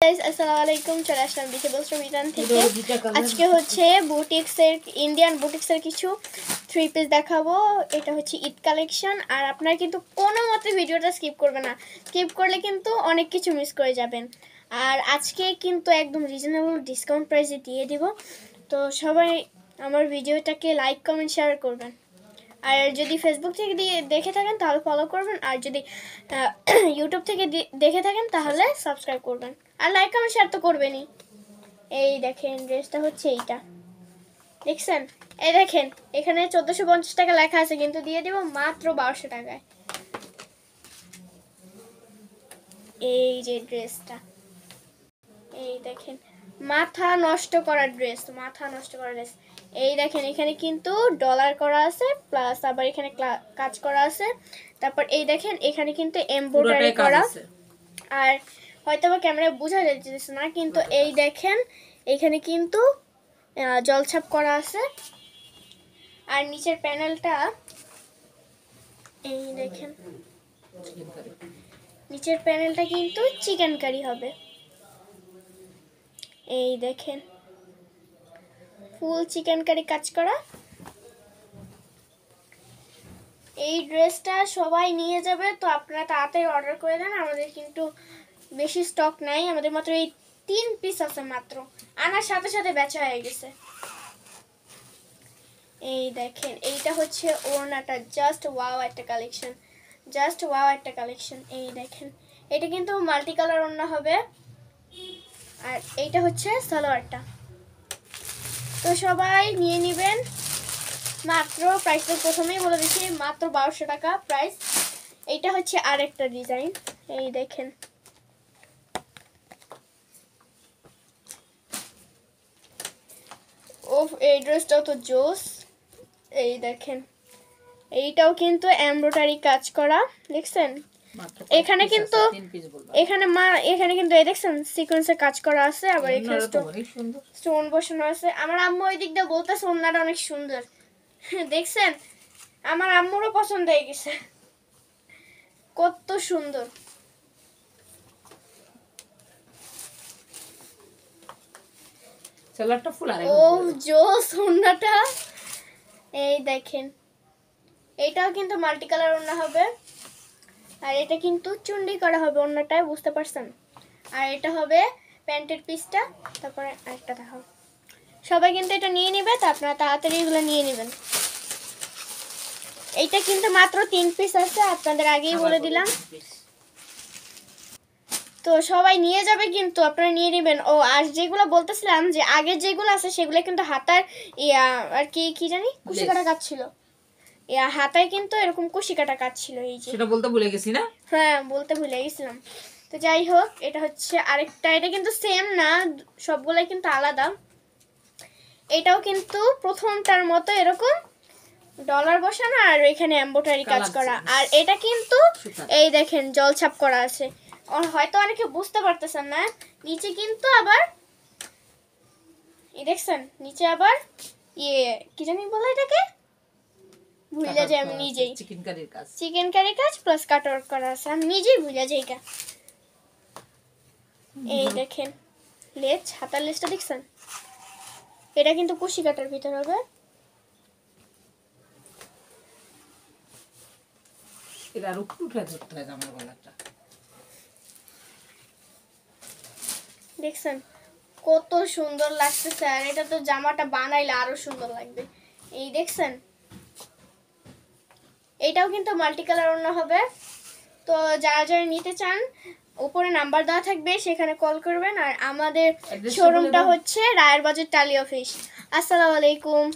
আসসালামু আলাইকুম, চলে আসলাম ডিসেবল সমিতান থেকে। আজকে হচ্ছে ইন্ডিয়ান বুটিক্সের কিছু থ্রি পিস দেখাবো। এটা হচ্ছে ঈদ কালেকশন। আর আপনারা কিন্তু কোনো মতে ভিডিওটা স্কিপ করবেন না, স্কিপ করলে কিন্তু অনেক কিছু মিস করে যাবেন। আর আজকে কিন্তু একদম রিজনেবল ডিসকাউন্ট প্রাইসে দিয়ে দিব। তো সবাই আমার ভিডিওটাকে লাইক কমেন্ট শেয়ার করবেন। আর যদি ফেসবুক থেকে দেখে থাকেন তাহলে ফলো করবেন, আর যদি ইউটিউব থেকে দেখে থাকেন তাহলে সাবস্ক্রাইব করবেন, আর লাইক কমেন্ট শেয়ার তো করবেনই। এই দেখেন ড্রেসটা হচ্ছে এইটা, দেখছেন? এই দেখেন এখানে 1450 টাকা লেখা আছে, কিন্তু দিয়ে দিব মাত্র 1200 টাকায়। এই যে ড্রেসটা, এই দেখেন মাথা নষ্ট করার ড্রেস, মাথা নষ্ট করার ড্রেস। এই দেখেন এখানে কিন্তু ডলার করা আছে, প্লাস আবার এখানে কাজ করা আছে। তারপর এই দেখেন এখানে কিন্তু এমব্রয়ডারি করা, আর হয়তো বা ক্যামেরায় বোঝা যাচ্ছে না, কিন্তু এই দেখেন এখানে কিন্তু জলছাপ করা আছে। আর নিচের প্যানেলটা এই দেখেন, নিচের প্যানেলটা কিন্তু চিকেন কারি হবে। এই দেখেন ফুল চিকেন কারি কাজ করা। এই ড্রেসটা সবাই নিয়ে যাবে, তো আপনারা তাড়াতাড়ি অর্ডার করে দেন। আমাদের কিন্তু বেশি স্টক নাই, আমাদের মাত্র এই 3 পিস আছে, মাত্র আনার সাথে সাথে বেচা হয়ে গেছে। এই দেখেন এইটা হচ্ছে ওড়নাটা, জাস্ট ওয়াও একটা কালেকশন, জাস্ট ওয়াও একটা কালেকশন। এই দেখেন এটা কিন্তু মাল্টি কালার ওড়না হবে, আর এইটা হচ্ছে সালোয়ারটা। তো সবাই নিয়ে নেবেন। মাত্র প্রাইসটা প্রথমেই বলে দিচ্ছি, মাত্র 1200 টাকা প্রাইস। এইটা হচ্ছে আরেকটা ডিজাইন, এই দেখেন ও, এই ড্রেসটাও তো জোস। এই দেখেন এইটাও কিন্তু এমব্রয়ডারি কাজ করা, দেখছেন? এখানে কিন্তু এখানে কিন্তু এই দেখছেন সিকোয়েন্সে কাজ করা আছে, আবার এখানে স্টোন বসানো আছে। আমার আম্মু ওই দিক দিয়ে বলতেছে ওনাটা অনেক সুন্দর, দেখছেন? আমার আম্মুরও পছন্দ হয়ে গেছে, কত সুন্দর। ও জোস ওড়নাটা, এই দেখেন এইটাও কিন্তু মাল্টি কালার ওড়না হবে, আর এটা কিন্তু চুন্ডি করা হবে ওড়নাটায়, বুঝতে পারছেন? আর এটা হবে প্যান্টের পিসটা। তারপরে আরেকটা দেখাও। সবাই কিন্তু এটা নিয়ে নেবে, তো আপনারা তাড়াতাড়ি এগুলো নিয়ে নেবেন। এইটা কিন্তু মাত্র 3 পিস আছে, আপনাদের আগেই বলে দিলাম। তো সবাই নিয়ে যাবে কিন্তু, আপনারা নিয়ে নেবেন। ও আর যেগুলো বলতেছিলাম যে আগে যেগুলো আছে সেগুলো কিন্তু হাতার আর কি জানি কুশি কাটা কাজ ছিল, হাতায় কিন্তু এরকম কুশি কাটা কাজ ছিল। এই যে সেটা বলতে ভুলে গেছি না? হ্যাঁ বলতে ভুলে গেছিলাম। তো যাই হোক, এটা হচ্ছে আরেকটা, এটা কিন্তু সেম না, সবগুলাই কিন্তু আলাদা। এটাও কিন্তু প্রথমটার মতো এরকম ডলার বসানো, আর এখানে এমব্রয়ডারি কাজ করা। আর এটা কিন্তু এই দেখেন জলছাপ করা আছে, হয়তো অনেকে বুঝতে পারতেছেন না। নিচে কিন্তু আবার এই দেখছেন, নিচে আবার কি জানি বলে এটাকে, ভুলে যাই আমি নিজেই। চিকেন কারি কাজ প্লাস কাটওয়ার্ক করা আছে, আমি নিজেই ভুলে যাই এটা। এই দেখেন লেজ, হাতার লেজটা দেখছেন? এটা কিন্তু কুশি কাটার ভিতর হবে। দেখছেন কত সুন্দর লাগতেছে, আর এটা তো জামাটা বানাইলে আরো সুন্দর লাগবে। এই দেখছেন এটাও কিন্তু মাল্টি কালার ওড়না হবে। তো যারা যারা নিতে চান উপরে নাম্বার দেওয়া থাকবে, সেখানে কল করবেন। আর আমাদের শোরুমটা হচ্ছে রায়ের বাজার টালি অফিস। আসসালামু আলাইকুম।